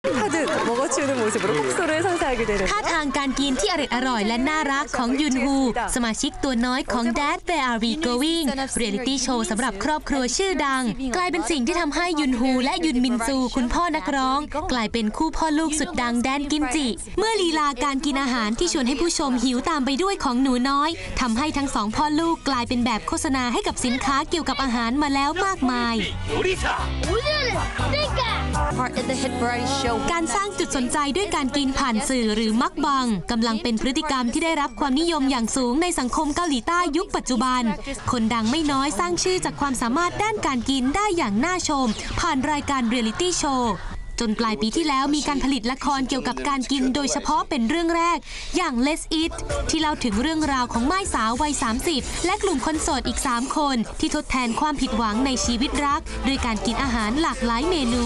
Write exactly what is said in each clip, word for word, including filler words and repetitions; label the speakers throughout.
Speaker 1: 가득 먹어치우는 모습으로 폭소를 상상하게 되는
Speaker 2: ท่าทางการกินที่อร่อยอร่อยและน่ารักของยุนฮูสมาชิกตัวน้อยของ Dad Where Are We Going เรียลิตี้โชว์สำหรับครอบครัวชื่อดังกลายเป็นสิ่งที่ทำให้ยุนฮูและยุนมินซูคุณพ่อนักร้องกลายเป็นคู่พ่อลูกสุดดังแดนกิมจิเมื่อลีลาการกินอาหารที่ชวนให้ผู้ชมหิวตามไปด้วยของหนูน้อยทำให้ทั้งสองพ่อลูกกลายเป็นแบบโฆษณาให้กับสินค้าเกี่ยวกับอาหารมาแล้วมากมายการสร้างจุดสนใจด้วยการกินผ่านสื่อหรือมักบังกำลังเป็นพฤติกรรมที่ได้รับความนิยมอย่างสูงในสังคมเกาหลีใต้ยุคปัจจุบันคนดังไม่น้อยสร้างชื่อจากความสามารถด้านการกินได้อย่างน่าชมผ่านรายการเรียลิตี้โชว์จนปลายปีที่แล้วมีการผลิตละครเกี่ยวกับการกินโดยเฉพาะเป็นเรื่องแรกอย่าง Let's Eat ที่เล่าถึงเรื่องราวของม่ายสาววัย สามสิบ และกลุ่มคนโสดอีก สาม คนที่ทดแทนความผิดหวังในชีวิตรักด้วยการกินอาหารหลากหลายเมนู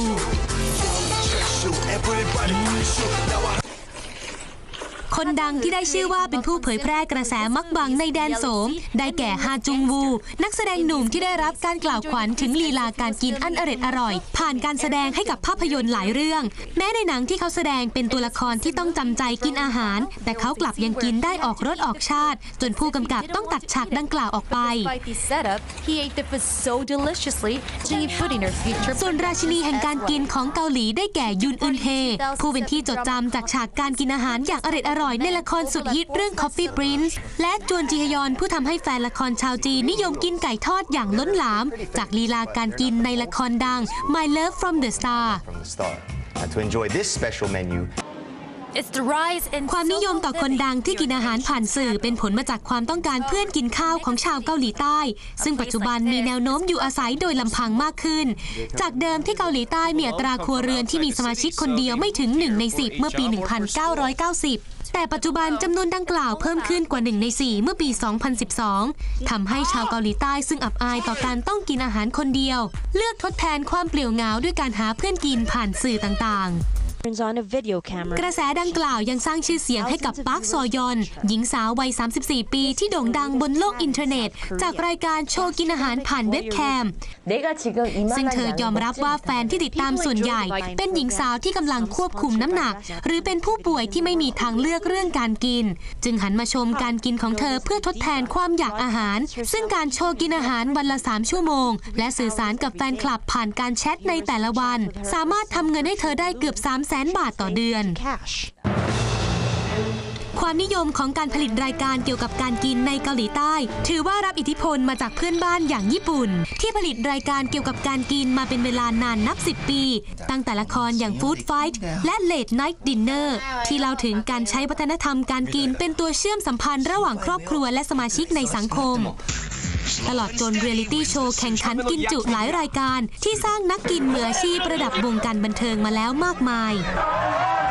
Speaker 2: คนดังที่ได้ชื่อว่าเป็นผู้เผยแพร่กระแสมักบังในแดนโสมได้แก่ฮาจุงวูนักแสดงหนุ่มที่ได้รับการกล่าวขวัญถึงลีลาการกินอันอร่อยอร่อยผ่านการแสดงให้กับภาพยนตร์หลายเรื่องแม้ในหนังที่เขาแสดงเป็นตัวละครที่ต้องจำใจกินอาหารแต่เขากลับยังกินได้ออกรสออกชาติจนผู้กำกับต้องตัดฉากดังกล่าวออกไปส่วนราชินีแห่งการกินของเกาหลีได้แก่ยุนอึนเฮผู้เป็นที่จดจำจากฉากการกินอาหารอย่างอร่อยอร่อยในละครสุดฮิตเรื่อง Coffee Prince และจวนจีฮยอนผู้ทำให้แฟนละครชาวจีนนิยมกินไก่ทอดอย่างล้นหลามจากลีลาการกินในละครดัง My Love from the Star ความนิยมต่อคนดังที่กินอาหารผ่านสื่อเป็นผลมาจากความต้องการเพื่อนกินข้าวของชาวเกาหลีใต้ซึ่งปัจจุบันมีแนวโน้มอยู่อาศัยโดยลำพังมากขึ้นจากเดิมที่เกาหลีใต้มีอัตราครัวเรือนที่มีสมาชิกคนเดียวไม่ถึงหนึ่งในสิบเมื่อปี หนึ่งพันเก้าร้อยเก้าสิบแต่ปัจจุบันจำนวนดังกล่าวเพิ่มขึ้นกว่าหนึ่งในสี่เมื่อปี สองพันสิบสอง ทำให้ชาวเกาหลีใต้ซึ่งอับอายต่อการต้องกินอาหารคนเดียวเลือกทดแทนความเปลี่ยวเหงาด้วยการหาเพื่อนกินผ่านสื่อต่างๆกระแสดังกล่าวยังสร้างชื่อเสียงให้กับปาร์คซอยอนหญิงสาววัย สามสิบสี่ ปีที่โด่งดังบนโลกอินเทอร์เน็ตจากรายการโชว์กินอาหารผ่านเว็บแคมซึ่งเธอยอมรับว่าแฟนที่ติดตามส่วนใหญ่เป็นหญิงสาวที่กำลังควบคุมน้ำหนักหรือเป็นผู้ป่วยที่ไม่มีทางเลือกเรื่องการกินจึงหันมาชมการกินของเธอเพื่อทดแทนความอยากอาหารซึ่งการโชว์กินอาหารวันละสามชั่วโมงและสื่อสารกับแฟนคลับผ่านการแชทในแต่ละวันสามารถทำเงินให้เธอได้เกือบสามแสนบาทต่อเดือนความนิยมของการผลิตรายการเกี่ยวกับการกินในเกาหลีใต้ถือว่ารับอิทธิพลมาจากเพื่อนบ้านอย่างญี่ปุ่นที่ผลิตรายการเกี่ยวกับการกินมาเป็นเวลานานนับสิบปีตั้งแต่ละครอย่าง Food Fight และ Late Night Dinner ที่เล่าถึงการใช้วัฒนธรรมการกินเป็นตัวเชื่อมสัมพันธ์ระหว่างครอบครัวและสมาชิกในสังคมตลอดจนเรียลิตี้โชว์แข่งขันกินจุหลายรายการที่สร้างนักกินมืออาชีพระดับวงการบันเทิงมาแล้วมากมาย